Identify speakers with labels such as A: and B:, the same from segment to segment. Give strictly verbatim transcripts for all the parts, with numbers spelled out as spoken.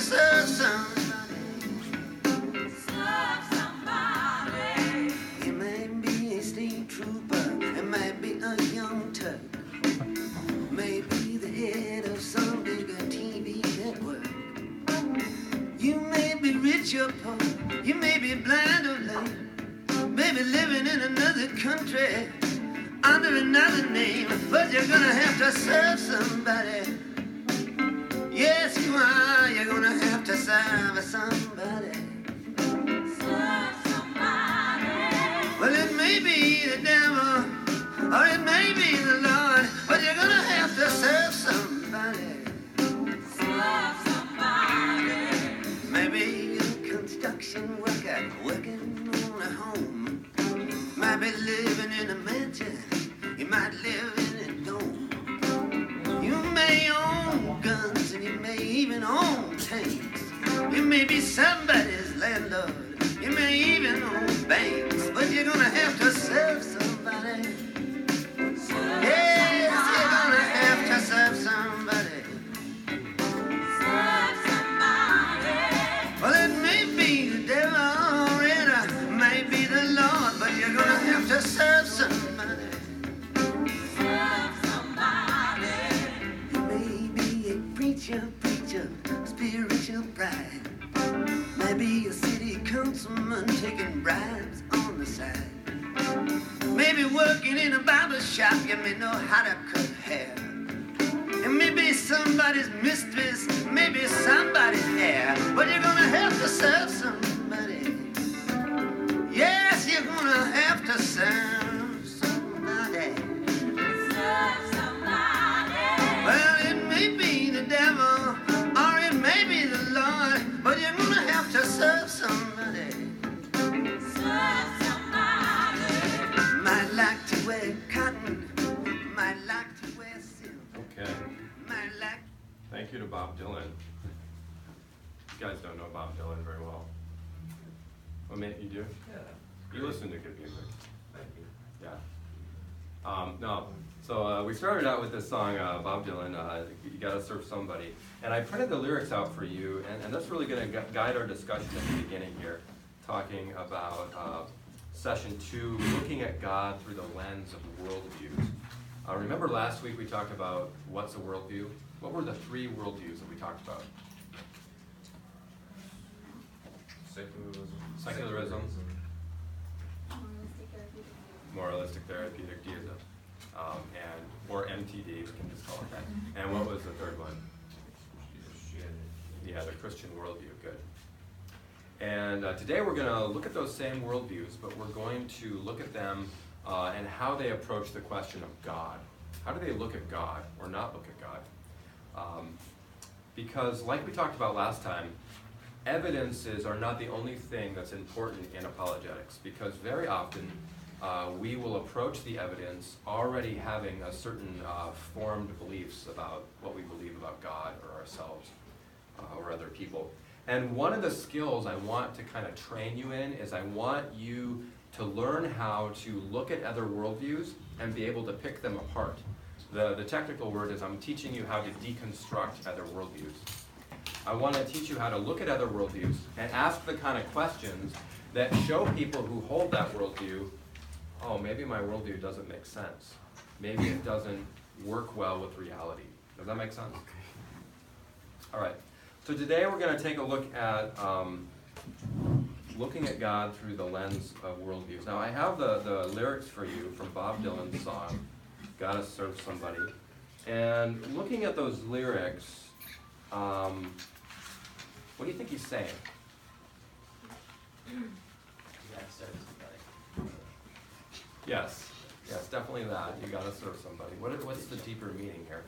A: serve somebody.
B: Serve somebody.
A: It might be a state trooper, it might be a young Turk, maybe the head of some bigger T V network. You may be rich or poor, you may be blind or lame, maybe living in another country under another name, but you're gonna have to serve somebody. Yes, you are. You're gonna have to serve somebody.
B: Serve somebody.
A: Well, it may be the devil, or it may be the Lord, but you're gonna have to serve somebody.
B: Serve somebody.
A: Maybe a construction worker working on a home. Might be living in a mansion. You might live in a dome. You may own guns and you may even own tanks. You may be somebody's landlord. You may even own banks. But you're gonna have to serve somebody.
B: Serve
A: Yes, you're gonna
B: somebody.
A: have to serve somebody.
B: Serve somebody.
A: Well, it may be the devil or it may be the Lord, but you're gonna have to serve somebody.
B: Serve somebody.
A: You may be a preacher, preacher, spiritual pride. Maybe a city councilman taking bribes on the side. Maybe working in a barber shop, you may know how to cut hair. And maybe somebody's mistress, maybe somebody's heir. But you're gonna have to serve somebody. Yes, you're gonna have to serve somebody.
B: Serve somebody.
A: Well, it may be the devil, or it may be the Lord, but you're gonna have to serve somebody.
B: Serve somebody.
A: Might like to wear cotton, might like to wear silk,
C: Okay.
A: might like...
C: Thank you to Bob Dylan. You guys don't know Bob Dylan very well. What made you do?
D: Yeah.
C: You listen to good music.
D: Thank you.
C: Yeah. Um, no. So uh, we started out with this song, uh, Bob Dylan, uh, You Gotta Serve Somebody. And I printed the lyrics out for you, and, and that's really going to guide our discussion at the beginning here, talking about uh, session two, looking at God through the lens of worldviews. Uh, remember last week we talked about what's a worldview? What were the three worldviews that we talked about?
D: Secularism.
C: Secularism.
B: Moralistic therapeutic view.
C: Moralistic therapeutic deism, um, and or M T D, we can just call it that. And what was the third one?
D: Christianity.
C: Yeah, the Christian worldview. Good. And uh, today we're going to look at those same worldviews, but we're going to look at them uh, and how they approach the question of God. How do they look at God or not look at God? Um, because, like we talked about last time, evidences are not the only thing that's important in apologetics, because very often uh, we will approach the evidence already having a certain uh, formed beliefs about what we believe about God or ourselves uh, or other people. And one of the skills I want to kind of train you in is I want you to learn how to look at other worldviews and be able to pick them apart. The, the technical word is I'm teaching you how to deconstruct other worldviews. I want to teach you how to look at other worldviews and ask the kind of questions that show people who hold that worldview, oh, maybe my worldview doesn't make sense. Maybe it doesn't work well with reality. Does that make sense? All right. So today we're going to take a look at um, looking at God through the lens of worldviews. Now I have the, the lyrics for you from Bob Dylan's song, Gotta Serve Somebody. And looking at those lyrics, um, what do you think he's saying?
D: You gotta serve somebody.
C: Yes, yes, definitely that. You gotta serve somebody. What, what's the deeper meaning here?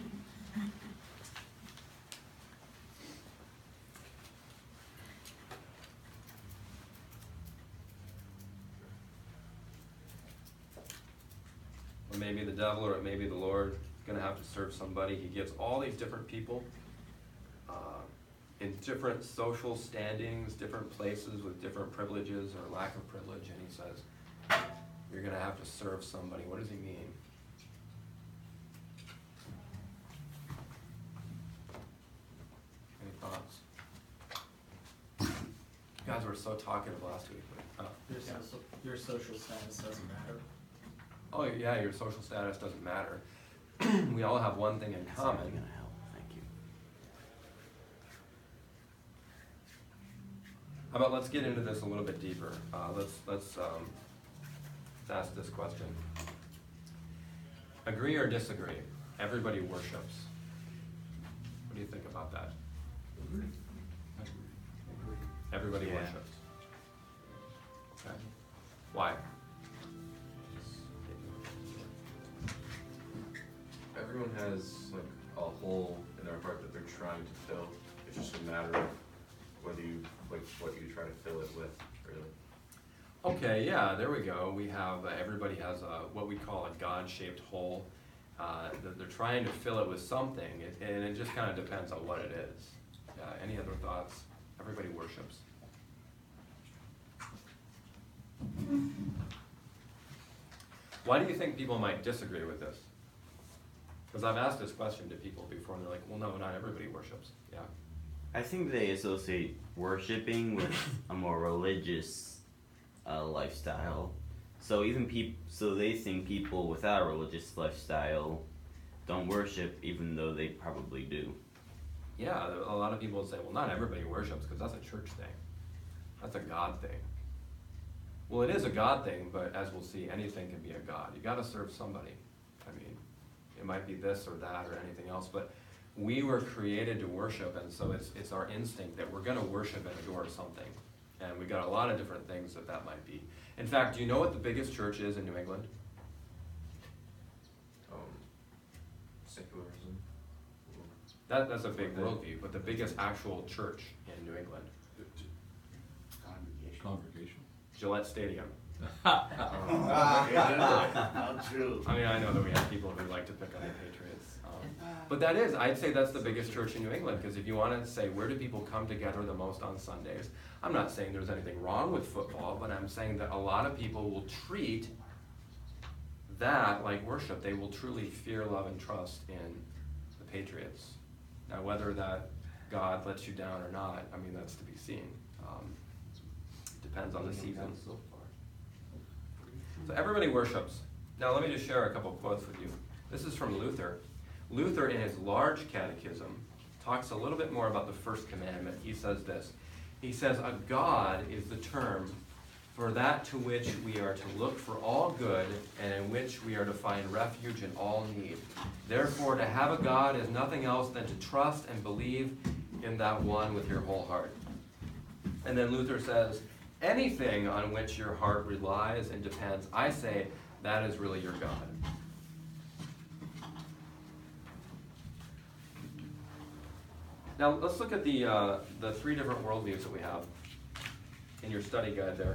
C: Or maybe the devil, or it may be the Lord, going to have to serve somebody. He gives all these different people uh, in different social standings, different places with different privileges or lack of privilege, and he says, you're going to have to serve somebody. What does he mean? Any thoughts? so talkative last week. But, uh,
E: Your,
C: yeah.
E: social, your social status doesn't matter.
C: Oh, yeah, your social status doesn't matter. We all have one thing in
A: That's
C: common.
A: really gonna help. Thank you.
C: How about let's get into this a little bit deeper. Uh, let's let's um, let's ask this question. Agree or disagree? Everybody worships. What do you think about that? Everybody
A: Yeah.
C: worships. Okay. Why?
D: Everyone has like a hole in their heart that they're trying to fill. It's just a matter of whether you, like, what you try to fill it with, really.
C: Okay, yeah, there we go. We have, uh, everybody has a, what we call a God-shaped hole. Uh, that they're trying to fill it with something, it, and it just kind of depends on what it is. Uh, any other thoughts? Everybody worships. Why do you think people might disagree with this? Because I've asked this question to people before, and they're like, well, no, not everybody worships. Yeah.
A: I think they associate worshiping with a more religious uh, lifestyle. So even peop- so they think people without a religious lifestyle don't worship, even though they probably do.
C: Yeah, a lot of people say, well, not everybody worships because that's a church thing. That's a God thing. Well, it is a God thing, but as we'll see, anything can be a God. You got to serve somebody. I mean, it might be this or that or anything else, but we were created to worship, and so it's it's our instinct that we're going to worship and adore something. And we got a lot of different things that that might be. In fact, do you know what the biggest church is in New England?
D: Um, secularism.
C: That, that's a big worldview, but the biggest actual church in New England,
F: Congregation.
G: Congregation.
C: Gillette Stadium.
F: How true.
C: I mean, I know that we have people who like to pick on the Patriots. Um, but that is, I'd say that's the biggest church in New England, because if you want to say, where do people come together the most on Sundays? I'm not saying there's anything wrong with football, but I'm saying that a lot of people will treat that like worship. They will truly fear, love, and trust in the Patriots. Now, whether that God lets you down or not, I mean, that's to be seen. Um, depends on the season.
G: So far.
C: So everybody worships. Now let me just share a couple quotes with you. This is from Luther. Luther, in his large catechism, talks a little bit more about the first commandment. He says this. He says, a God is the term for that to which we are to look for all good and in which we are to find refuge in all need. Therefore, to have a God is nothing else than to trust and believe in that one with your whole heart. And then Luther says, anything on which your heart relies and depends, I say, that is really your God. Now let's look at the uh, the three different worldviews that we have in your study guide there.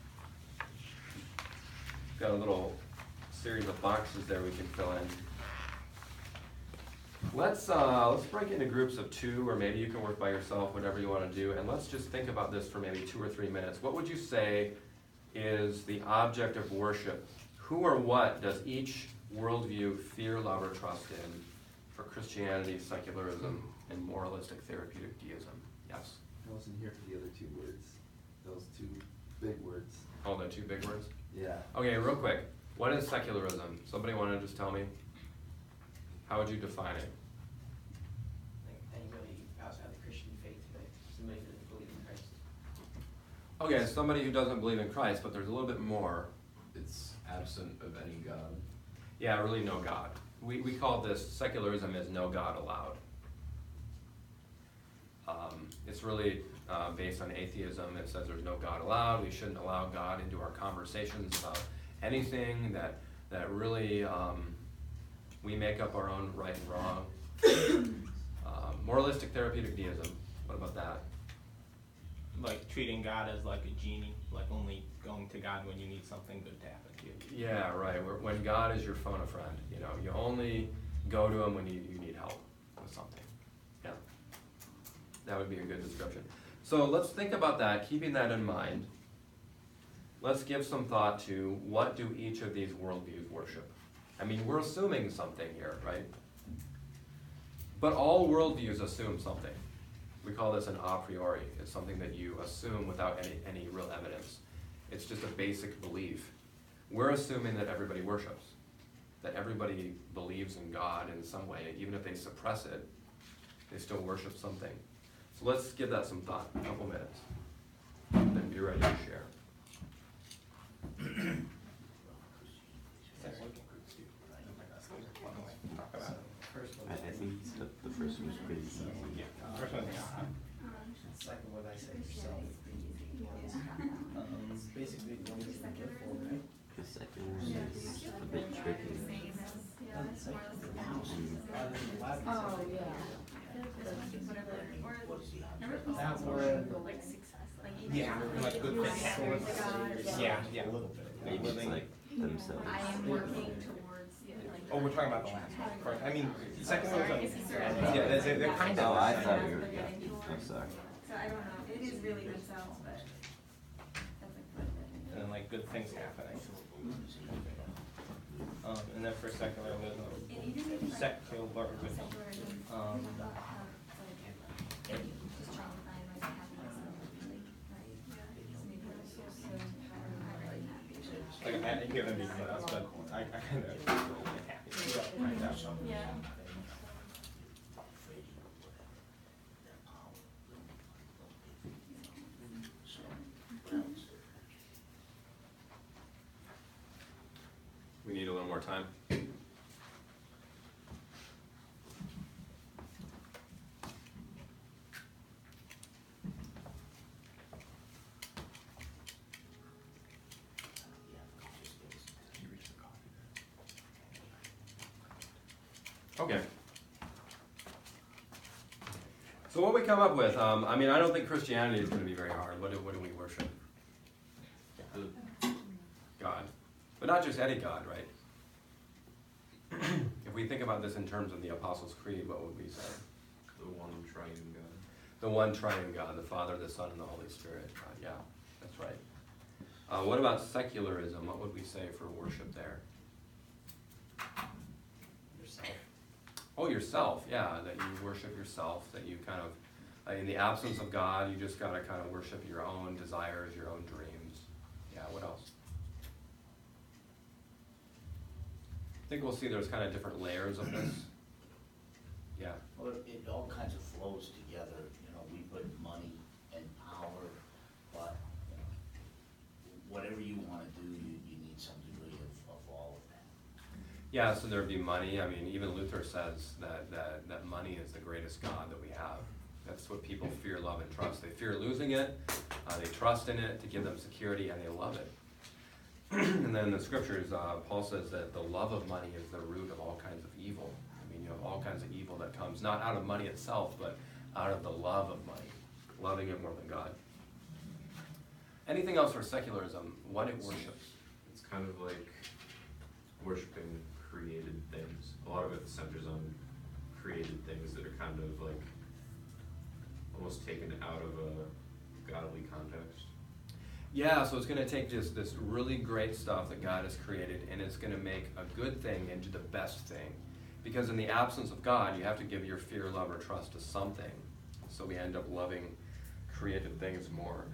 C: Got a little series of boxes there we can fill in. Let's uh, let's break into groups of two, or maybe you can work by yourself, whatever you want to do, and let's just think about this for maybe two or three minutes. What would you say is the object of worship? Who or what does each worldview fear, love, or trust in for Christianity, secularism, and moralistic therapeutic deism? Yes?
G: I wasn't here for the other two words. Those two big words.
C: Oh, the two big words?
G: Yeah.
C: Okay, real quick. What is secularism? Somebody want to just tell me? How would you define it?
H: Like anybody outside the Christian faith, like somebody who doesn't believe in Christ.
C: Okay, somebody who doesn't believe in Christ, but there's a little bit more.
G: It's absent of any God.
C: Yeah, really no God. We, we call this, secularism is no God allowed. Um, it's really uh, based on atheism. It says there's no God allowed. We shouldn't allow God into our conversations about anything, that, that really um, we make up our own right and wrong. um, moralistic therapeutic deism, what about that?
E: Like treating God as like a genie, like only going to God when you need something good to happen to you.
C: Yeah, right. Where- When God is your phone a friend, you know, you only go to him when you, you need help with something. Yeah, that would be a good description. So let's think about that, keeping that in mind. Let's give some thought to what do each of these worldviews worship. I mean, we're assuming something here, right? But all worldviews assume something. We call this an a priori. It's something that you assume without any, any real evidence. It's just a basic belief. We're assuming that everybody worships, that everybody believes in God in some way. Even if they suppress it, they still worship something. So let's give that some thought, a couple minutes, and then be ready to share.
E: Talk about it.
H: First one,
F: I, I think the, the first one's pretty easy.
E: Yeah, first one, yeah.
H: second one I said yourself. Um, basically, one is the gift for, right?
F: The second one is a bit tricky.
H: Rather than the last one.
I: Oh, yeah.
H: That word,
E: Yeah, like good things. Yeah, yeah.
F: Maybe it's like themselves.
I: I am working towards, like.
E: Oh, we're talking about the last one. First, I mean, the second one was like, yeah, they're, they're they're kind of.
F: Oh, I thought you were, I'm sorry.
I: So I don't know, it is really themselves, but that's like.
E: And then like good things happening. Um, and then for secularism, secularism, um, like I, I hear them being what else, but I, I kind of happy. Right out.
I: Yeah.
C: We need a little more time. Okay. So what we come up with, um, I mean, I don't think Christianity is going to be very hard. What do, what do we worship? God. But not just any God, right? If we think about this in terms of the Apostles' Creed, what would we say?
D: The one triune God.
C: The one triune God, the Father, the Son, and the Holy Spirit. Uh, yeah, that's right. Uh, what about secularism? What would we say for worship there?
H: yourself.
C: Oh, yourself, yeah, that you worship yourself, that you kind of, uh, in the absence of God, you just gotta kind of worship your own desires, your own dreams. Yeah, what else? I think we'll see there's kind of different layers of this. Yeah.
J: Well, it- it all kinds of flows together, you know, we put money and power, but, you know, whatever you wanna do, you, you need some degree of, of all of that.
C: Yeah, so there'd be money. I mean, even Luther says that, that, that money is the greatest God that we have. That's what people fear, love, and trust. They fear losing it, uh, they trust in it to give them security, and they love it. And then in the scriptures, uh, Paul says that the love of money is the root of all kinds of evil. I mean, you have all kinds of evil that comes not out of money itself, but out of the love of money, loving it more than God. Anything else for secularism? What it worships?
D: It's kind of like worshiping created things. A lot of it centers on created things that are kind of like almost taken out of a godly context.
C: Yeah, so it's going to take just this really great stuff that God has created, and it's going to make a good thing into the best thing. Because in the absence of God, you have to give your fear, love, or trust to something. So we end up loving created things more.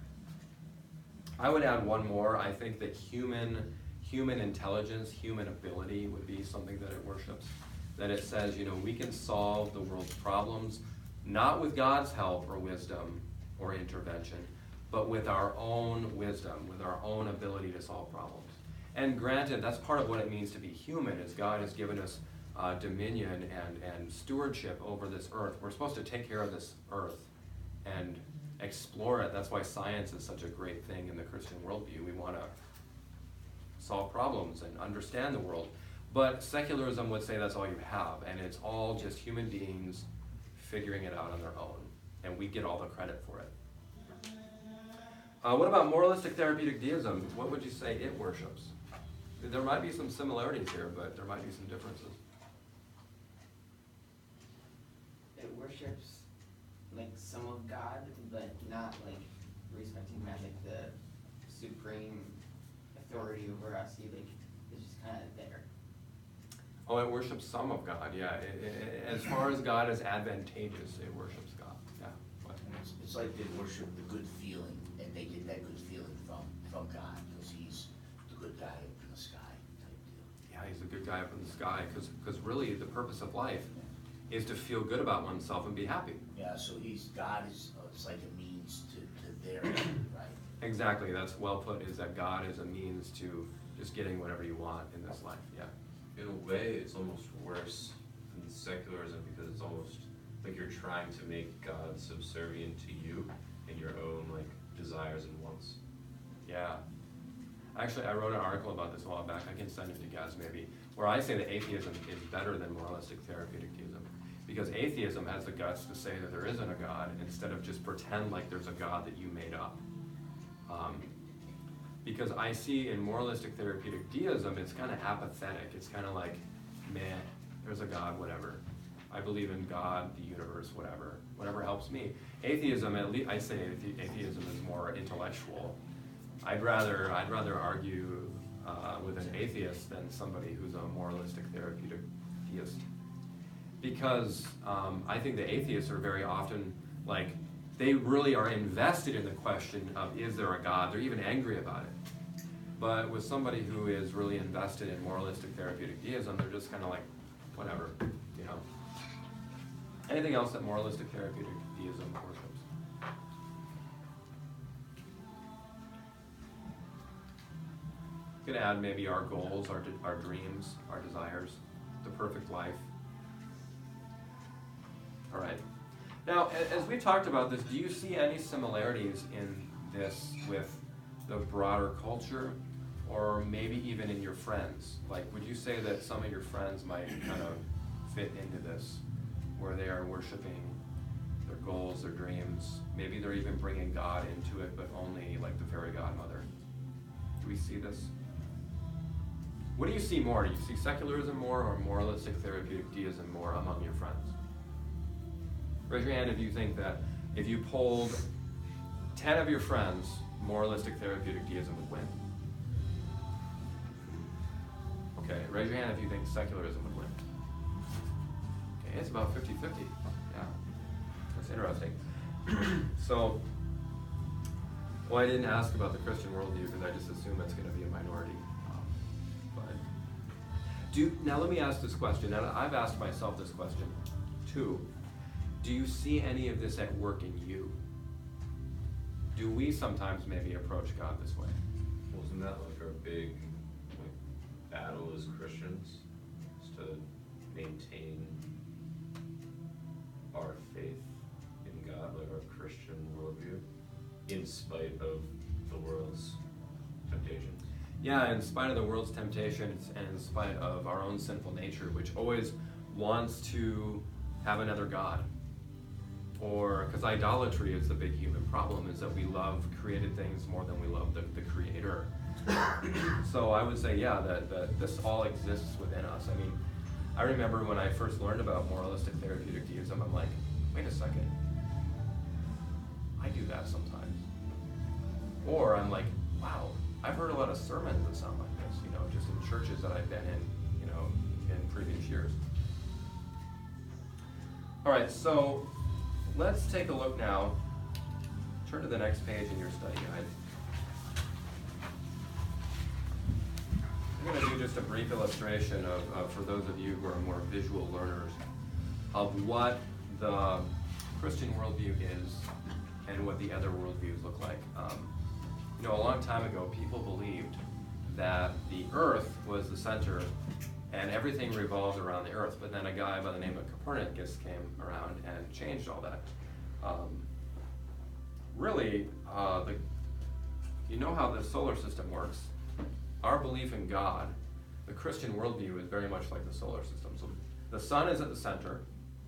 C: I would add one more. I think that human human intelligence, human ability would be something that it worships. That it says, you know, we can solve the world's problems, not with God's help or wisdom or intervention, but with our own wisdom, with our own ability to solve problems. And granted, that's part of what it means to be human, is God has given us uh, dominion and, and stewardship over this earth. We're supposed to take care of this earth and explore it. That's why science is such a great thing in the Christian worldview. We want to solve problems and understand the world. But secularism would say that's all you have, and it's all just human beings figuring it out on their own, and we get all the credit for it. Uh, what about moralistic therapeutic deism? What would you say it worships? There might be some similarities here, but there might be some differences.
H: It worships like some of God, but not like respecting him as like the supreme authority over us. He like is just kind of there.
C: Oh, it worships some of God, yeah. It, it, as far as God is advantageous, it worships God, yeah. What?
J: it's, it's like they worship the good feeling, and they get that good feeling from, from God, because he's the good guy up in the sky type deal.
C: Yeah, he's a good guy up in the sky, because really the purpose of life is to feel good about oneself and be happy.
J: Yeah, so he's, God is, uh, it's like a means to, to their end, right?
C: Exactly, that's well put, is that God is a means to just getting whatever you want in this life, yeah.
D: In a way, it's almost worse than secularism because it's almost like you're trying to make God subservient to you and your own like desires and wants.
C: Yeah. Actually, I wrote an article about this a while back, I can send it to you guys maybe, where I say that atheism is better than moralistic therapeutic deism. Because atheism has the guts to say that there isn't a God instead of just pretend like there's a God that you made up. Um, because I see in moralistic therapeutic deism, it's kind of apathetic. It's kind of like, meh, there's a God, whatever. I believe in God, the universe, whatever. Whatever helps me. Atheism, at least, I say athe- atheism is more intellectual. I'd rather, I'd rather argue uh, with an atheist than somebody who's a moralistic therapeutic deist. Because um, I think the atheists are very often, like, they really are invested in the question of, is there a God? They're even angry about it. But with somebody who is really invested in moralistic therapeutic deism, they're just kind of like, whatever, you know. Anything else that moralistic therapeutic deism worships? You could add maybe our goals, our, de- our dreams, our desires, the perfect life. All right. Now, a- as we talked about this, do you see any similarities in this with the broader culture, or maybe even in your friends? Like, would you say that some of your friends might kind of fit into this, where they are worshiping their goals, their dreams? Maybe they're even bringing God into it, but only like the fairy godmother. Do we see this? What do you see more? Do you see secularism more or moralistic therapeutic deism more among your friends? Raise your hand if you think that if you polled ten of your friends, moralistic therapeutic deism would win. Okay, raise your hand if you think secularism would win. Okay, it's about fifty fifty. Yeah, that's interesting. So, well, I didn't ask about the Christian worldview because I just assume it's going to be a minority. Um, but do now let me ask this question, and I've asked myself this question too. Do you see any of this at work in you? Do we sometimes maybe approach God this way?
D: Wasn't that like our big like, battle as Christians? Is to maintain our faith in God, like our Christian worldview, in spite of the world's temptation.
C: Yeah, in spite of the world's temptations and in spite of our own sinful nature, which always wants to have another God. Or, because idolatry is the big human problem, is that we love created things more than we love the, the creator. So I would say, yeah, that, that this all exists within us. I mean, I remember when I first learned about moralistic therapeutic deism, I'm like, wait a second, I do that sometimes. Or I'm like, wow, I've heard a lot of sermons that sound like this, you know, just in churches that I've been in, you know, in previous years. All right, so let's take a look now. Turn to the next page in your study guide. I'm going to do just a brief illustration of, of, for those of you who are more visual learners, of what the Christian worldview is and what the other worldviews look like. Um, you know, a long time ago, people believed that the earth was the center and everything revolved around the earth, but then a guy by the name of Copernicus came around and changed all that. Um, really, uh, the, you know how the solar system works. Our belief in God, the Christian worldview, is very much like the solar system. So the sun is at the center,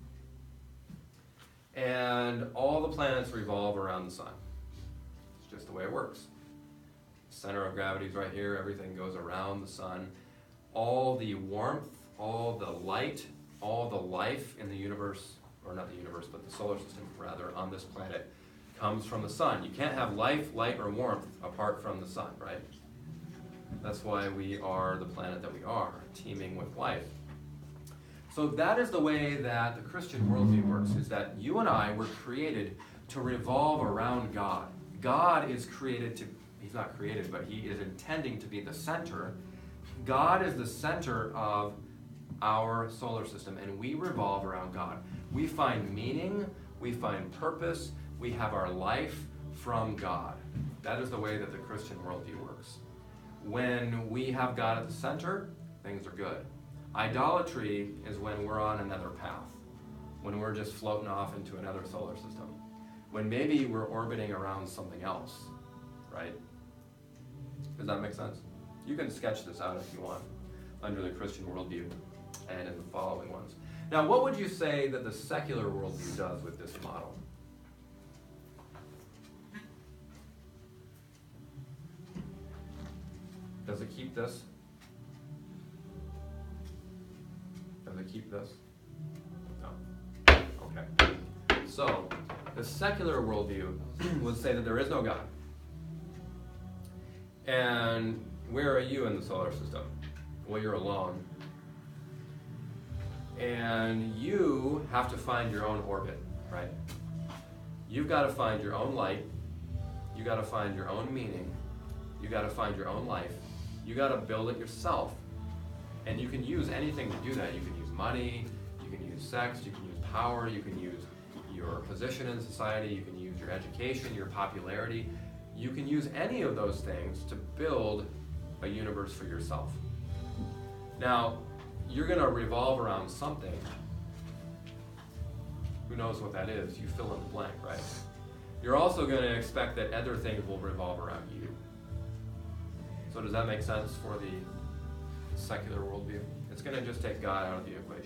C: and all the planets revolve around the sun. It's just the way it works. Center of gravity is right here, everything goes around the sun. All the warmth, all the light, all the life in the universe, or not the universe, but the solar system rather, on this planet, comes from the sun. You can't have life, light, or warmth apart from the sun, right? That's why we are the planet that we are, teeming with life. So that is the way that the Christian worldview works, is that you and I were created to revolve around God. God is created to, he's not created, but he is intending to be the center. God is the center of our solar system, and we revolve around God. We find meaning, we find purpose, we have our life from God. That is the way that the Christian worldview works. When we have God at the center, things are good. Idolatry is when we're on another path, when we're just floating off into another solar system, when maybe we're orbiting around something else, right? Does that make sense? You can sketch this out if you want under the Christian worldview and in the following ones. Now, what would you say that the secular worldview does with this model? Does it keep this? Does it keep this? No. Okay. So, the secular worldview would say that there is no God. And where are you in the solar system? Well, you're alone. And you have to find your own orbit, right? You've got to find your own light. You got to find your own meaning. You got to find your own life. You got to build it yourself. And you can use anything to do that. You can use money, you can use sex, you can use power, you can use your position in society, you can use your education, your popularity. You can use any of those things to build a universe for yourself. Now, you're going to revolve around something. Who knows what that is? You fill in the blank, right? You're also going to expect that other things will revolve around you. So does that make sense for the secular worldview? It's going to just take God out of the equation.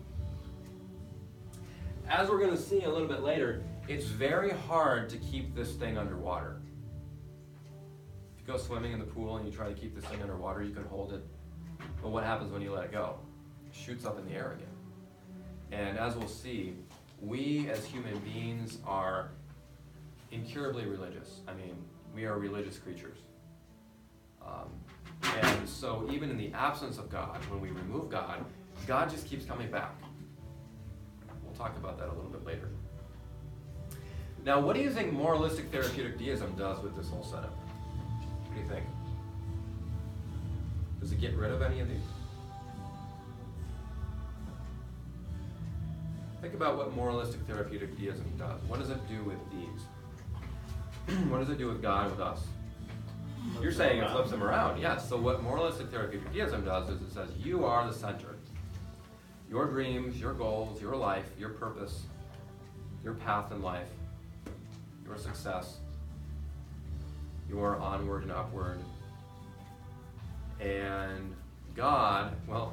C: As we're going to see a little bit later, it's very hard to keep this thing underwater. If you go swimming in the pool and you try to keep this thing underwater, you can hold it. But what happens when you let it go? It shoots up in the air again. And as we'll see, we as human beings are incurably religious. I mean, we are religious creatures. Um, and so even in the absence of God, when we remove God, God just keeps coming back. We'll talk about that a little bit later. Now, what do you think moralistic therapeutic deism does with this whole setup? What do you think? Does it get rid of any of these? Think about what moralistic therapeutic deism does. What does it do with these? What does it do with God, with us? You're saying it flips them around, yes. So what moralistic therapeutic deism does is it says you are the center. Your dreams, your goals, your life, your purpose, your path in life, your success, your onward and upward. And God, well,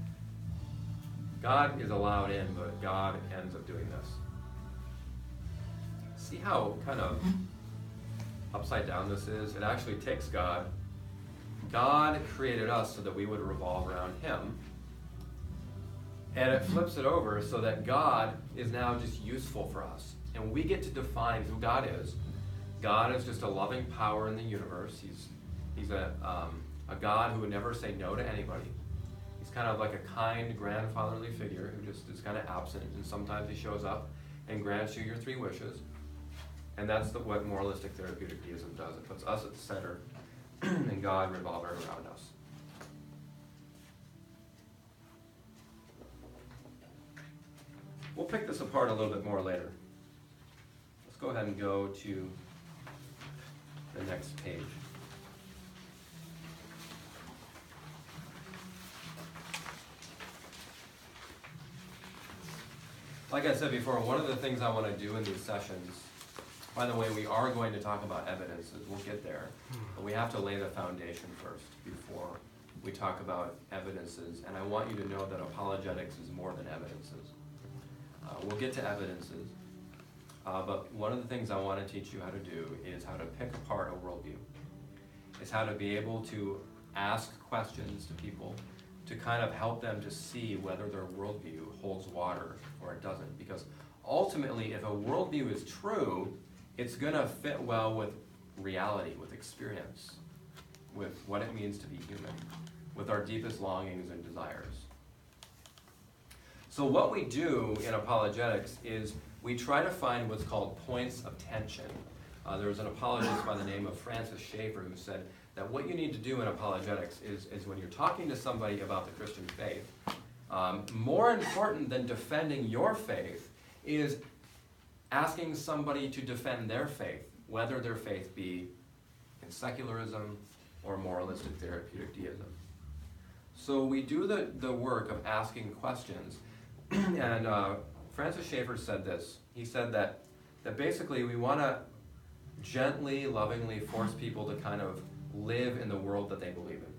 C: God is allowed in, but God ends up doing this. See how kind of upside down this is? It actually takes God. God created us so that we would revolve around Him. And it flips it over so that God is now just useful for us. And we get to define who God is. God is just a loving power in the universe. He's, he's a, um, a God who would never say no to anybody. He's kind of like a kind grandfatherly figure who just is kind of absent, and sometimes he shows up and grants you your three wishes. And that's the, what moralistic therapeutic deism does. It puts us at the center and God revolving around us. We'll pick this apart a little bit more later. Let's go ahead and go to the next page. Like I said before, one of the things I want to do in these sessions, by the way, we are going to talk about evidences. We'll get there. But we have to lay the foundation first before we talk about evidences. And I want you to know that apologetics is more than evidences. Uh, we'll get to evidences. Uh, but one of the things I want to teach you how to do is how to pick apart a worldview. It's how to be able to ask questions to people to kind of help them to see whether their worldview holds water or it doesn't. Because ultimately, if a worldview is true, it's going to fit well with reality, with experience, with what it means to be human, with our deepest longings and desires. So what we do in apologetics is we try to find what's called points of tension. Uh, there was an apologist by the name of Francis Schaeffer who said that what you need to do in apologetics is, is when you're talking to somebody about the Christian faith, um, more important than defending your faith is asking somebody to defend their faith, whether their faith be in secularism or moralistic therapeutic deism. So we do the, the work of asking questions, and uh, Francis Schaeffer said this. He said that, that basically we want to gently, lovingly force people to kind of live in the world that they believe in.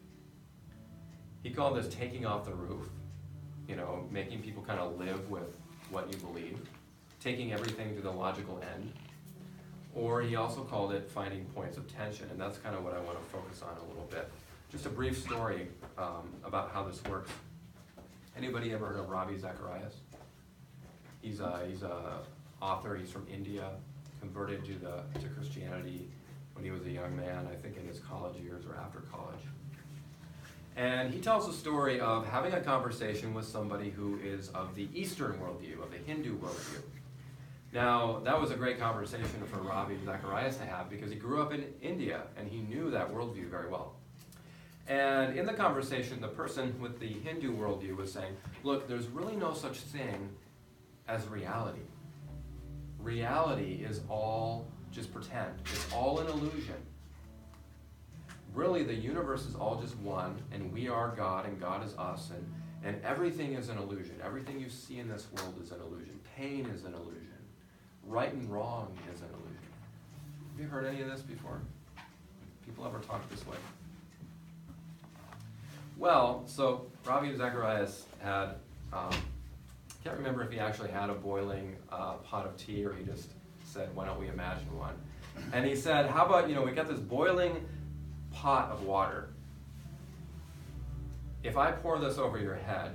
C: He called this taking off the roof, you know, making people kind of live with what you believe, taking everything to the logical end. Or he also called it finding points of tension, and that's kind of what I want to focus on a little bit. Just a brief story um, about how this works. Anybody ever heard of Ravi Zacharias? He's a, he's a author, he's from India, converted to, the, to Christianity when he was a young man, I think in his college years or after college. And he tells the story of having a conversation with somebody who is of the Eastern worldview, of the Hindu worldview. Now, that was a great conversation for Ravi Zacharias to have because he grew up in India and he knew that worldview very well. And in the conversation, the person with the Hindu worldview was saying, look, there's really no such thing as reality. Reality is all just pretend. It's all an illusion. Really, the universe is all just one, and we are God, and God is us, and, and everything is an illusion. Everything you see in this world is an illusion. Pain is an illusion. Right and wrong is an illusion. Have you heard any of this before? People ever talk this way? Well, so Ravi Zacharias had, um, I can't remember if he actually had a boiling uh, pot of tea or he just said, why don't we imagine one? And he said, how about, you know, we got this boiling pot of water. If I pour this over your head,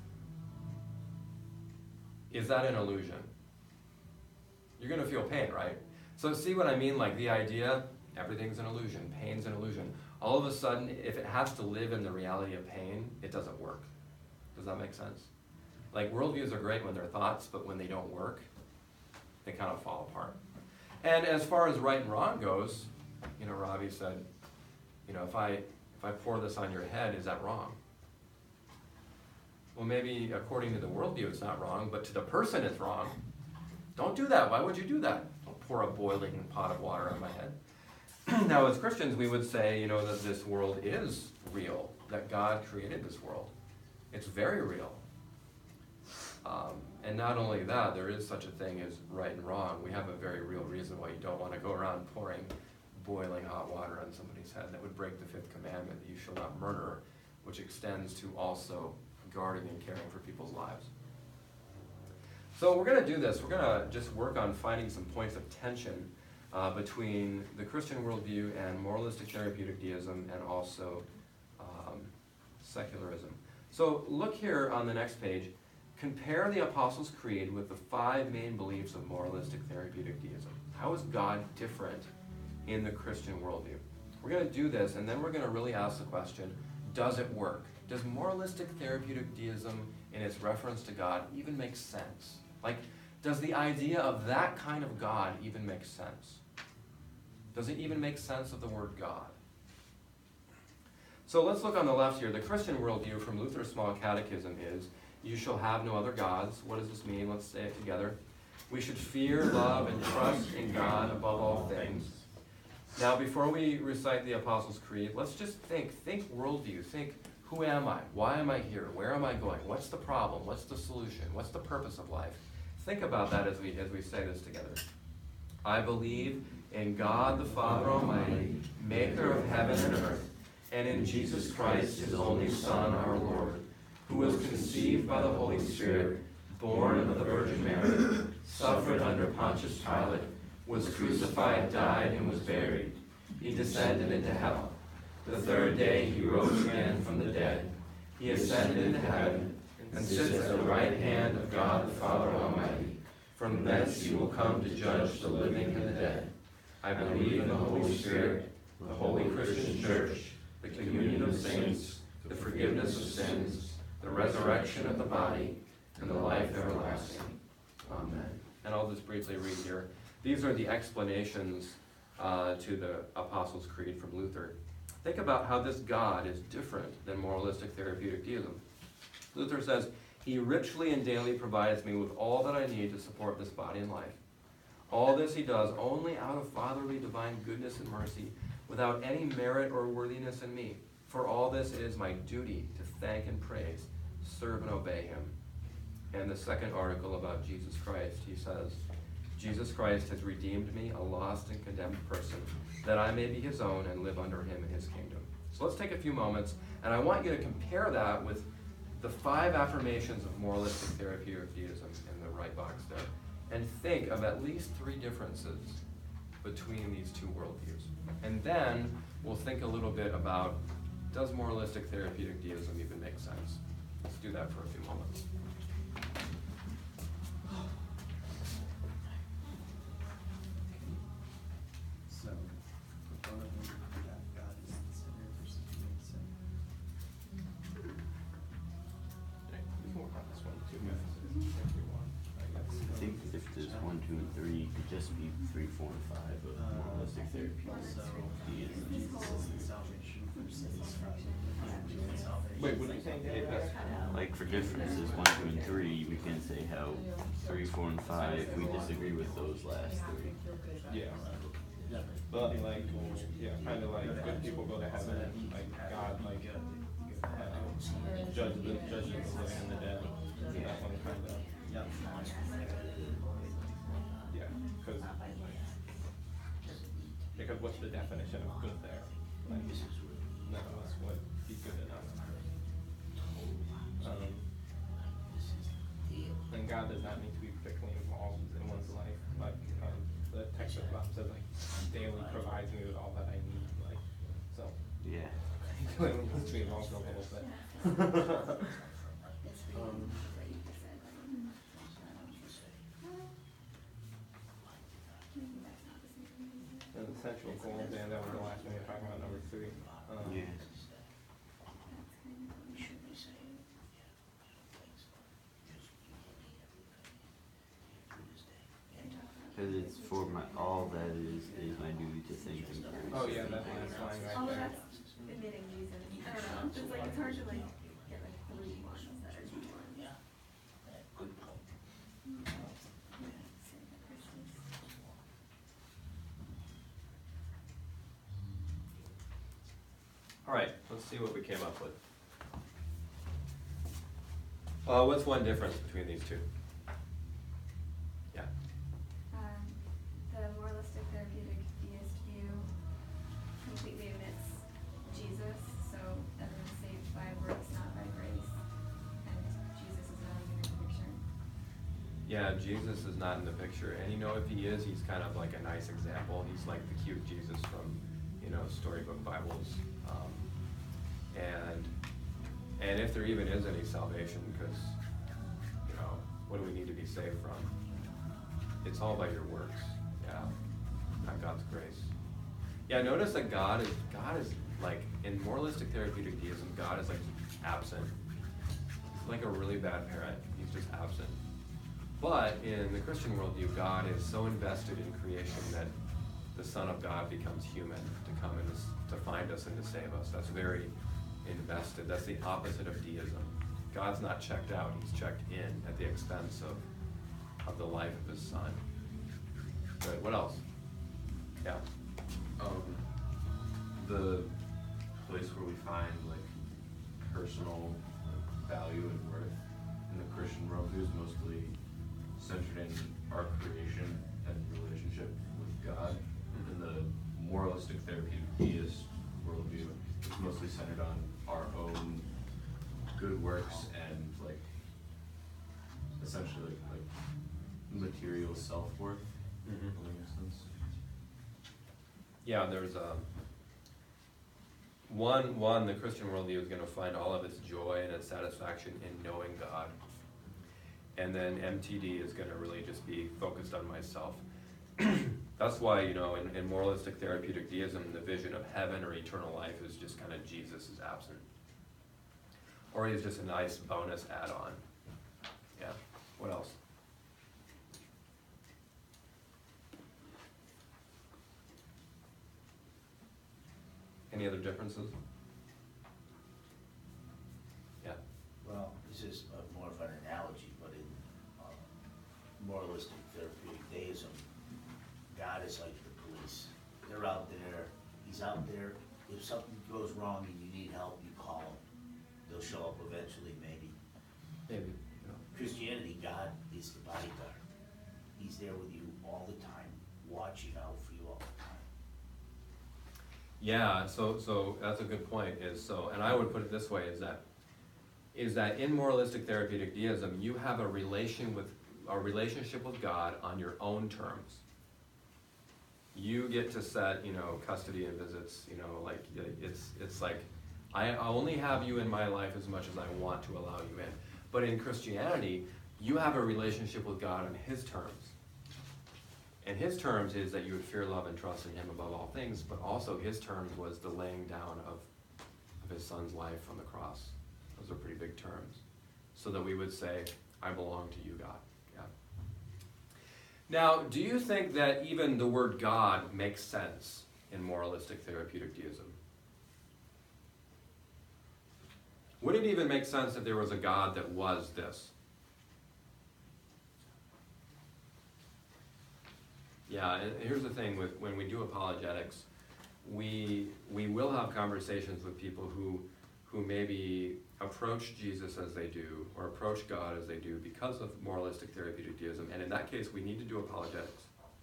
C: is that an illusion? You're going to feel pain, right? So see what I mean? Like the idea, everything's an illusion, pain's an illusion. All of a sudden, if it has to live in the reality of pain, it doesn't work. Does that make sense? Like worldviews are great when they're thoughts, but when they don't work, they kind of fall apart. And as far as right and wrong goes, you know, Ravi said, you know, if I if I pour this on your head, is that wrong? Well, maybe according to the worldview, it's not wrong, but to the person, it's wrong. Don't do that. Why would you do that? Don't pour a boiling pot of water on my head. Now, as Christians, we would say, you know, that this world is real, that God created this world. It's very real. Um, and not only that, there is such a thing as right and wrong. We have a very real reason why you don't want to go around pouring boiling hot water on somebody's head. That would break the fifth commandment, that you shall not murder, which extends to also guarding and caring for people's lives. So we're going to do this. We're going to just work on finding some points of tension uh, between the Christian worldview and moralistic therapeutic deism and also um, secularism. So look here on the next page. Compare the Apostles' Creed with the five main beliefs of moralistic therapeutic deism. How is God different in the Christian worldview? We're going to do this, and then we're going to really ask the question, does it work? Does moralistic therapeutic deism in its reference to God even make sense? Like, does the idea of that kind of God even make sense? Does it even make sense of the word God? So let's look on the left here. The Christian worldview from Luther's Small Catechism is, you shall have no other gods. What does this mean? Let's say it together. We should fear, love, and trust in God above all things. Now, before we recite the Apostles' Creed, let's just think, think worldview, think, who am I? Why am I here? Where am I going? What's the problem? What's the solution? What's the purpose of life? Think about that as we, as we say this together. I believe in God the Father Almighty, maker of heaven and earth, and in Jesus Christ, his only Son, our Lord, who was conceived by the Holy Spirit, born of the Virgin Mary, suffered under Pontius Pilate, was crucified, died, and was buried. He descended into hell. The third day he rose again from the dead. He ascended into heaven, and sits at the right hand of God the Father Almighty. From thence he will come to judge the living and the dead. I believe in the Holy Spirit, the holy Christian Church, the communion of saints, the forgiveness of sins, the resurrection of the body, and the life everlasting. Amen. and I'll just briefly read here. These are the explanations uh, to the Apostles' Creed from Luther. Think about how this God is different than moralistic therapeutic deism. Luther says, "He richly and daily provides me with all that I need to support this body and life. All this he does only out of fatherly divine goodness and mercy, without any merit or worthiness in me. For all this it is my duty to thank and praise, serve and obey him." And the second article about Jesus Christ, he says, "Jesus Christ has redeemed me, a lost and condemned person, that I may be his own and live under him in his kingdom." So let's take a few moments, and I want you to compare that with the five affirmations of moralistic therapeutic deism in the right box there, and think of at least three differences between these two worldviews. And then we'll think a little bit about, does moralistic therapeutic deism even make sense? Let's do that for a few moments.
G: So, one of them, yeah, God is the center versus being the center.
E: We can work on this one too, guys, if we want.
F: I think if there's one, two, and three, it could just be three, four, and five of moralistic therapy.
G: So,
F: Deism.
G: Jesus is the salvation for sins, right? Salvation.
E: Wait, what are you saying, Dave? That's-
F: Like for differences, one, two, and three, we can say how three, four, and five, we disagree with those last three.
E: Yeah,
G: Yeah.
E: but like, yeah, kind of like good people go to heaven, like God, like, uh, judge the, judges the living and the dead. That one kind of,
G: Yeah.
E: yeah, because, because what's the definition of good there? Like, none of us would be good enough. Um, and God does not need to be particularly involved in one's life. Like, um, the text of Bob says, like, daily provides me with all that I need. Like, so,
F: Yeah.
E: he clearly needs to be involved a little bit.
G: Um,
E: And the central goal, Dan, that was the last one you were talking about, number three. Um,
F: Yeah. Because it's for my, all that is, is my duty to thank and praise.
E: Oh, yeah, that last line
I: All
E: right there.
I: that's admitting reason. I don't know. It's like it's hard to like get like three ones that are G ones.
J: Yeah, good point.
C: All right, let's see what we came up with. Uh, what's one difference between these two? Yeah.
I: Um, the moralistic therapeutic deist view completely omits Jesus, so everyone's saved by works, not by grace, and Jesus is not even in the picture.
C: Yeah, Jesus is not in the picture, and you know if he is, he's kind of like a nice example. He's like the cute Jesus from, you know, storybook Bibles. Um, and and if there even is any salvation, because you know, what do we need to be saved from? It's all by your works, yeah, not God's grace. Yeah, notice that God is God is like in moralistic therapeutic deism, God is like absent. He's like a really bad parent. He's just absent. But in the Christian worldview, God is so invested in creation that the Son of God becomes human to come and to find us and to save us. That's very invested. That's the opposite of deism. God's not checked out, he's checked in at the expense of, of the life of his Son. Good, what else? Yeah.
D: Um, the place where we find like personal like, value and worth in the Christian worldview is mostly centered in our creation and relationship with God. In the moralistic therapeutic deist worldview, it's mostly centered on our own good works and like essentially like, like material self-worth.
C: Mhm.
D: Does that make sense?
C: Yeah, there's a one one the Christian worldview is going to find all of its joy and its satisfaction in knowing God, and then M T D is going to really just be focused on myself. That's why, you know, in, in moralistic therapeutic deism, the vision of heaven or eternal life is just kind of Jesus is absent, or he's just a nice bonus add-on. Yeah. What else? Any other differences? Yeah.
J: Well, this is uh, more of an analogy, but in uh, moralistic therapeutic deism, God is like the police. They're out there, he's out there. If something goes wrong and you need help, you call him. They'll show up eventually, maybe.
C: Maybe.
J: Christianity, God is the bodyguard. He's there with you all the time, watching out for you all the time.
C: Yeah, so so that's a good point. Is so, and I would put it this way: is that is that in moralistic therapeutic deism, you have a relation with a relationship with God on your own terms. You get to set, you know, custody and visits. You know, like it's it's like I only have you in my life as much as I want to allow you in. But in Christianity, you have a relationship with God on His terms. And His terms is that you would fear, love, and trust in Him above all things, but also His terms was the laying down of, of His Son's life on the cross. Those are pretty big terms. So that we would say, I belong to you, God. Yeah. Now, do you think that even the word God makes sense in moralistic therapeutic deism? Would it even make sense if there was a God that was this? Yeah, and here's the thing with when we do apologetics, we we will have conversations with people who who maybe approach Jesus as they do or approach God as they do because of moralistic therapeutic deism, and in that case we need to do apologetics.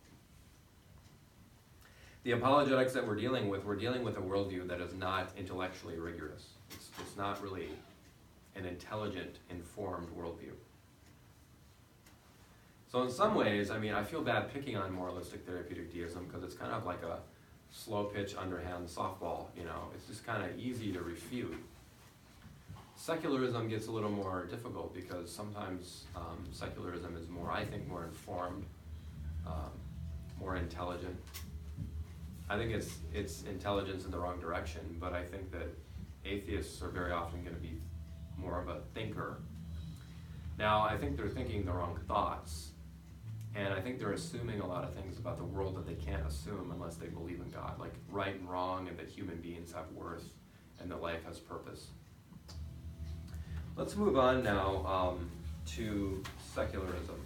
C: The apologetics that we're dealing with, we're dealing with a worldview that is not intellectually rigorous. It's, it's not really an intelligent, informed worldview. So in some ways, I mean, I feel bad picking on moralistic therapeutic deism because it's kind of like a slow pitch, underhand softball, you know. It's just kind of easy to refute. Secularism gets a little more difficult because sometimes um, secularism is more, I think, more informed, um, more intelligent. I think it's it's intelligence in the wrong direction, but I think that atheists are very often going to be more of a thinker. Now, I think they're thinking the wrong thoughts, and I think they're assuming a lot of things about the world that they can't assume unless they believe in God, like right and wrong, and that human beings have worth, and that life has purpose. Let's move on now um, to secularism.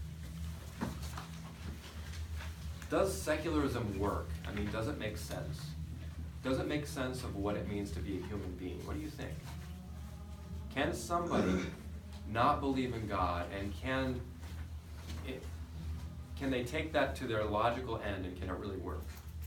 C: Does secularism work? I mean, does it make sense? Does it make sense of what it means to be a human being? What do you think? Can somebody not believe in God, and can it, can they take that to their logical end, and can it really work?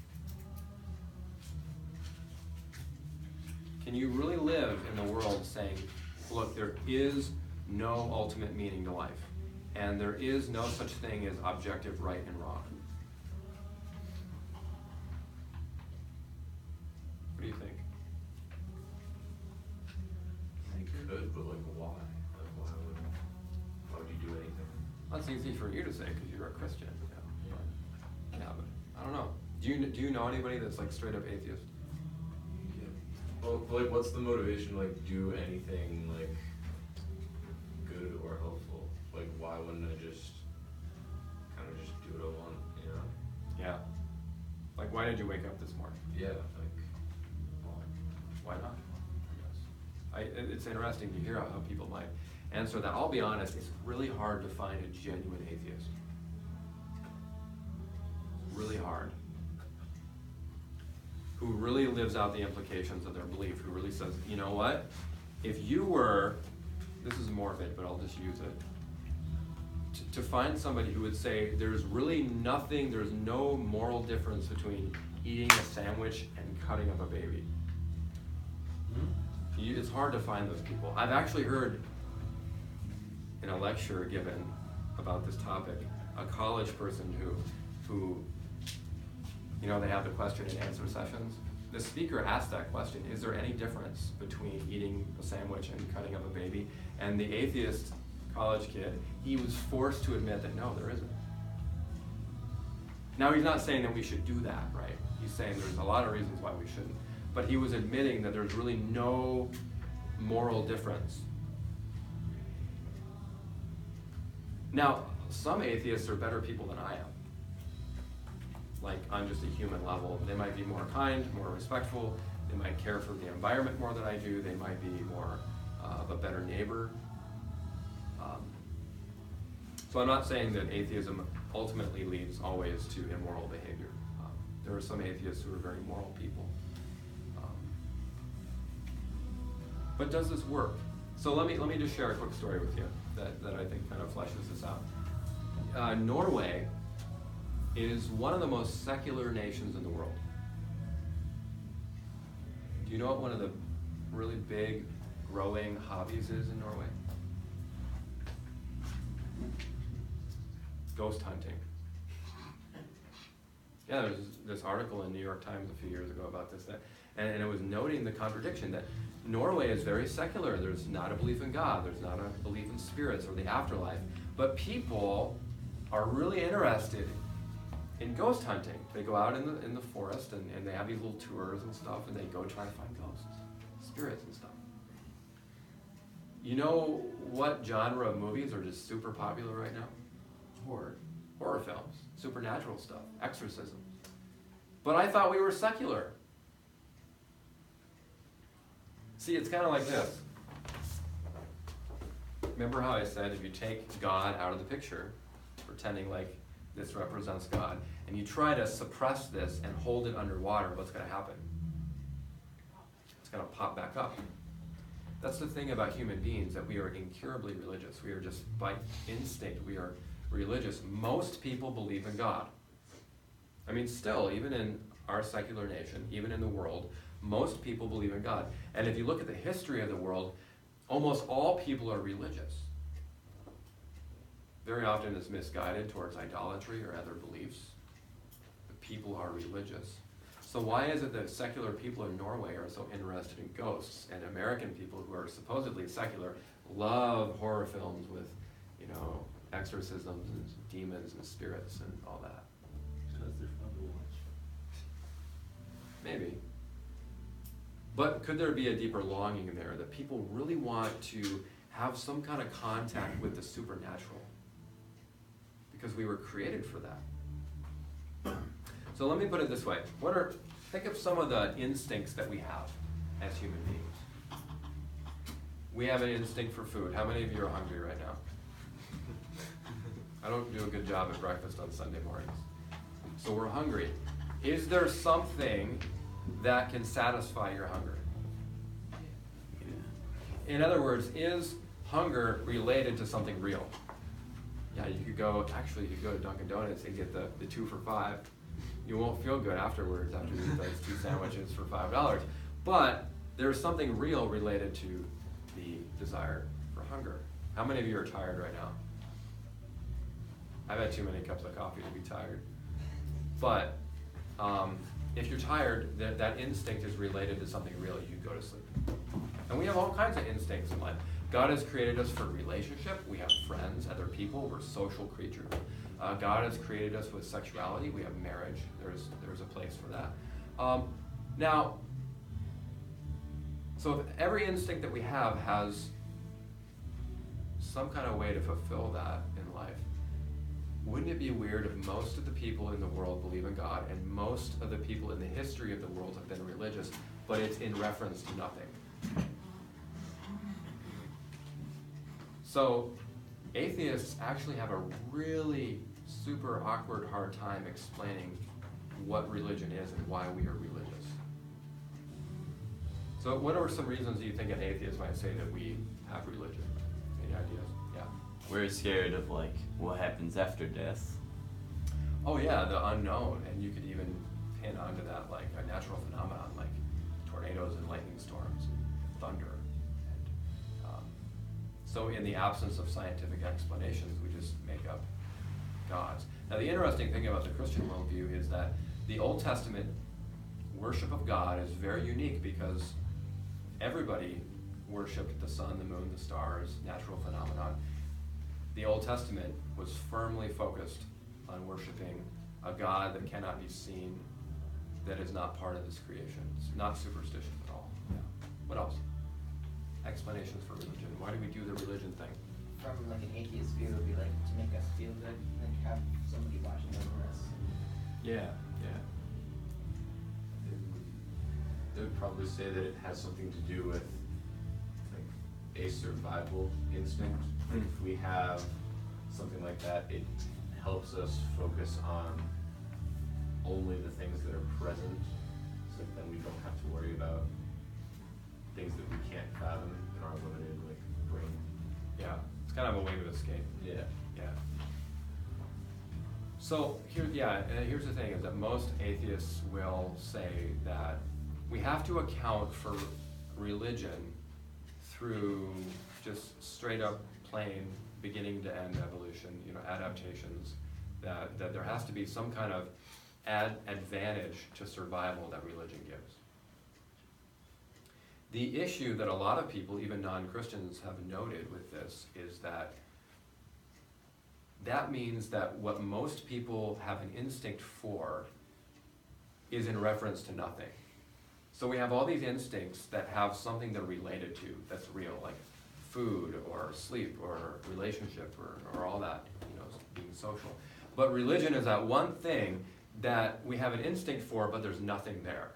C: Can you really live in the world saying, look, there is no ultimate meaning to life, and there is no such thing as objective right and wrong? What do you think?
D: You could, but like why? Like why would, why would you do anything?
C: That's easy for you to say because you're a Christian. You know? But, yeah, but I don't know. Do you do you know anybody that's like straight up atheist?
D: Yeah. Well, but, like, what's the motivation to like do anything like good or helpful? Like, why wouldn't I just kind of just do what I want? You know?
C: Yeah. Like, why did you wake up this morning?
D: Yeah. Like, well,
C: Why not? I guess. I, it- it's interesting to hear how, how people might answer that. I'll be honest, it's really hard to find a genuine atheist. Really hard. Who really lives out the implications of their belief, who really says, you know what? If you were, this is morbid, but I'll just use it, to, to find somebody who would say, there's really nothing, there's no moral difference between eating a sandwich and cutting up a baby. You, it's hard to find those people. I've actually heard in a lecture given about this topic, a college person who, who, you know, they have the question and answer sessions. The speaker asked that question, is there any difference between eating a sandwich and cutting up a baby? And the atheist college kid, he was forced to admit that no, there isn't. Now, he's not saying that we should do that, right? He's saying there's a lot of reasons why we shouldn't. But he was admitting that there's really no moral difference. Now, some atheists are better people than I am. Like, on just a human level. They might be more kind, more respectful. They might care for the environment more than I do. They might be more uh, of a better neighbor. Um, so I'm not saying that atheism ultimately leads always to immoral behavior. Um, there are some atheists who are very moral people. Um, but does this work? So let me let me just share a quick story with you that, that I think kind of fleshes this out. Uh, Norway is one of the most secular nations in the world. Do you know what one of the really big growing hobbies is in Norway? Ghost hunting. Yeah, there was this article in New York Times a few years ago about this, that, and, and it was noting the contradiction that Norway is very secular. There's not a belief in God. There's not a belief in spirits or the afterlife. But people are really interested in ghost hunting. They go out in the in the forest and, and they have these little tours and stuff, and they go try to find ghosts, spirits and stuff. You know what genre of movies are just super popular right now? Horror. Horror films, supernatural stuff, exorcism. But I thought we were secular. See, it's kind of like this. Remember how I said if you take God out of the picture, pretending like this represents God, and you try to suppress this and hold it underwater, what's going to happen? It's going to pop back up. That's the thing about human beings, that we are incurably religious. We are just, by instinct, we are religious. Most people believe in God. I mean, still, even in our secular nation, even in the world, most people believe in God. And if you look at the history of the world, almost all people are religious. Very often it's misguided towards idolatry or other beliefs. But people are religious. So why is it that secular people in Norway are so interested in ghosts, and American people who are supposedly secular love horror films with, you know, exorcisms and demons and spirits and all that?
F: Because they're fun to watch.
C: Maybe. But could there be a deeper longing in there that people really want to have some kind of contact with the supernatural? Because we were created for that. So let me put it this way. What are, think of some of the instincts that we have as human beings. We have an instinct for food. How many of you are hungry right now? I don't do a good job at breakfast on Sunday mornings. So we're hungry. Is there something that can satisfy your hunger? In other words, is hunger related to something real? Yeah, you could go, actually you could go to Dunkin' Donuts and get the, the two for five. You won't feel good afterwards after you eat those two sandwiches for five dollars. But there's something real related to the desire for hunger. How many of you are tired right now? I've had too many cups of coffee to be tired. But um, if you're tired, that, that instinct is related to something real. You go to sleep. And we have all kinds of instincts in life. God has created us for relationship. We have friends, other people. We're social creatures. Uh, God has created us with sexuality. We have marriage. There's there's a place for that. Um, now, so if every instinct that we have has some kind of way to fulfill that in life, wouldn't it be weird if most of the people in the world believe in God and most of the people in the history of the world have been religious, but it's in reference to nothing? So atheists actually have a really super awkward hard time explaining what religion is and why we are religious. So what are some reasons you think an atheist might say that we have religion? Any ideas? Yeah.
F: We're scared of like what happens after death.
C: Oh yeah, the unknown, and you could even pin onto that like a natural phenomenon like tornadoes and lightning storms and thunder. And, um, so in the absence of scientific explanations, we just make up gods. Now the interesting thing about the Christian worldview is that the Old Testament worship of God is very unique because everybody worshipped the sun, the moon, the stars, natural phenomenon. The Old Testament was firmly focused on worshiping a God that cannot be seen, that is not part of this creation. It's not superstitious at all. Yeah. What else? Explanations for religion. Why do we do the religion thing?
H: From like an atheist view, it would be like to make us feel good, like have somebody watching over us.
C: Yeah, yeah.
D: I would probably say that it has something to do with like a survival instinct. Like if we have something like that, it helps us focus on only the things that are present, so that then we don't have to worry about things that we can't fathom in our limited like brain.
C: Yeah, it's kind of a way to escape.
D: Yeah.
C: Yeah. So here, yeah, and here's the thing: is that most atheists will say that we have to account for religion through just straight up plain beginning to end evolution, you know, adaptations. That that there has to be some kind of ad advantage to survival that religion gives. The issue that a lot of people, even non-Christians, have noted with this is that that means that what most people have an instinct for is in reference to nothing. So we have all these instincts that have something they're related to that's real, like food or sleep or relationship or, or all that, you know, being social. But religion is that one thing that we have an instinct for, but there's nothing there.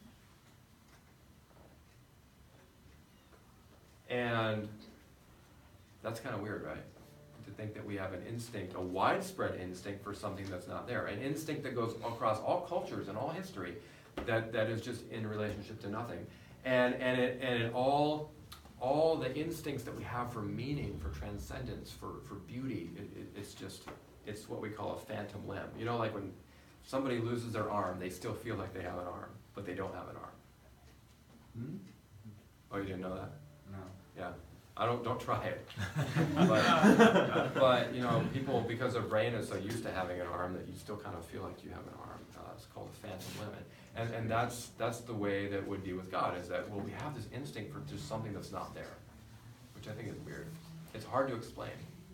C: And that's kind of weird, right? To think that we have an instinct, a widespread instinct for something that's not there. An instinct that goes across all cultures and all history that, that is just in relationship to nothing. And, and, it, and it all, all the instincts that we have for meaning, for transcendence, for, for beauty, it, it, it's just, it's what we call a phantom limb. You know, like when somebody loses their arm, they still feel like they have an arm, but they don't have an arm.
G: Hmm?
C: Oh, you didn't know that?
G: No.
C: Yeah, I don't, don't try it. but, but, you know, people, because their brain is so used to having an arm that you still kind of feel like you have an arm. Uh, it's called a phantom limb. And, and that's, that's the way that would be with God, is that, well, we have this instinct for just something that's not there, which I think is weird. It's hard to explain.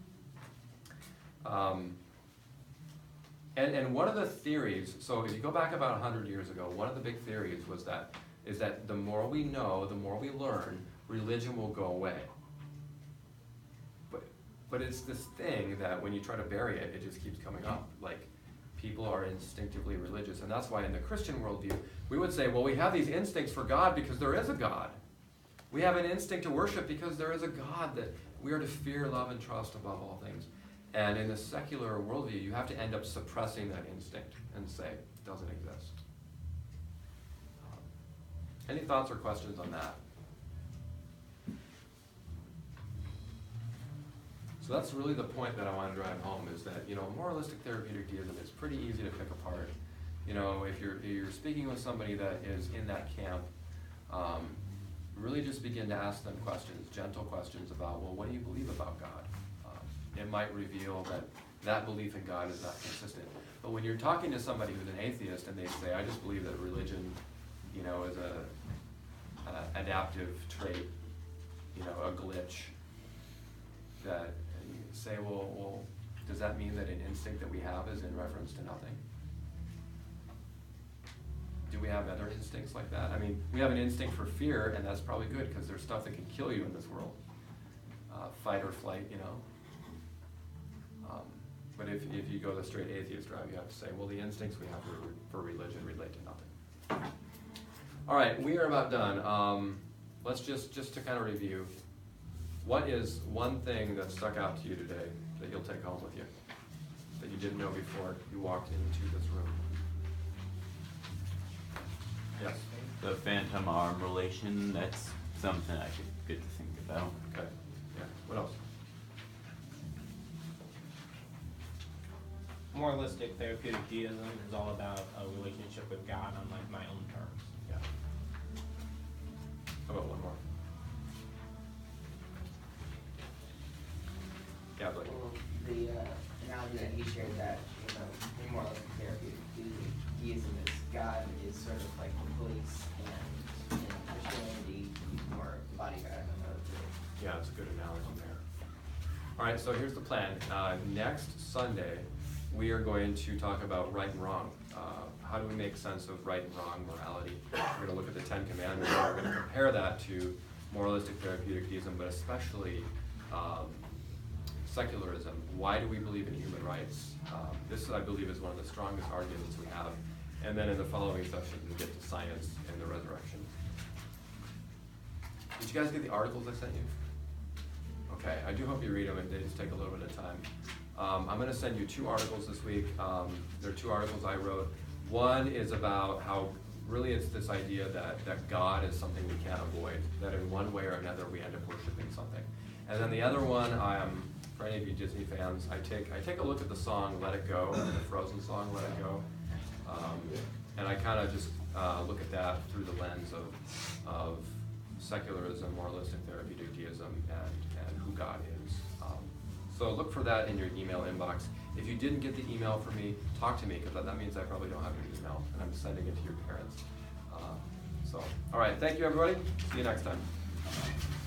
C: Um, and, and one of the theories, so if you go back about one hundred years ago, one of the big theories was that, is that the more we know, the more we learn, religion will go away. But, but it's this thing that when you try to bury it, it just keeps coming up. Like, people are instinctively religious, and that's why in the Christian worldview, we would say, well, we have these instincts for God because there is a God. We have an instinct to worship because there is a God that we are to fear, love, and trust above all things. And in the secular worldview, you have to end up suppressing that instinct and say it doesn't exist. Um, any thoughts or questions on that? So that's really the point that I want to drive home, is that, you know, moralistic therapeutic deism is pretty easy to pick apart. You know, if you're, if you're speaking with somebody that is in that camp, um, really just begin to ask them questions, gentle questions about, well, what do you believe about God? Um, it might reveal that that belief in God is not consistent. But when you're talking to somebody who's an atheist and they say, I just believe that religion, you know, is a, a adaptive trait, you know, a glitch, that you say, well, well, does that mean that an instinct that we have is in reference to nothing? Do we have other instincts like that? I mean, we have an instinct for fear, and that's probably good because there's stuff that can kill you in this world. Uh, fight or flight, you know. Um, but if, if you go the straight atheist route, you have to say, well, the instincts we have for, for religion relate to nothing. All right, we are about done. Um, let's just, just to kind of review. What is one thing that stuck out to you today that you'll take home with you, that you didn't know before you walked into this room? Yes?
F: The phantom arm relation, that's something I could good to think about.
C: Okay. Yeah. What else?
E: Moralistic therapeutic deism is all about a relationship with God on like my own terms.
C: Yeah. How about one more? Yeah, but
H: Well, the uh, analogy that he shared, that, you know, in moralistic therapeutic deism, deism is God is sort of like the police, and in Christianity, he's more bodyguard than the other two.
C: yeah, it's a good analogy there. All right, so here's the plan. Uh, next Sunday, we are going to talk about right and wrong. Uh, how do we make sense of right and wrong morality? We're going to look at the Ten Commandments. We're going to compare that to moralistic therapeutic deism, but especially um, secularism. Why do we believe in human rights? Um, this, I believe, is one of the strongest arguments we have. And then in the following session, we get to science and the resurrection. Did you guys get the articles I sent you? Okay, I do hope you read them, and they just take a little bit of time. Um, I'm gonna send you two articles this week. Um, they're two articles I wrote. One is about how really it's this idea that, that God is something we can't avoid, that in one way or another we end up worshiping something. And then the other one, um, for any of you Disney fans, I take I take a look at the song Let It Go, the Frozen song Let It Go. Um, and I kind of just uh, look at that through the lens of, of secularism, moralistic therapeutic deism, and, and who God is. Um, so look for that in your email inbox. If you didn't get the email from me, talk to me, because that, that means I probably don't have your email, and I'm sending it to your parents. Uh, so, all right, thank you, everybody. See you next time.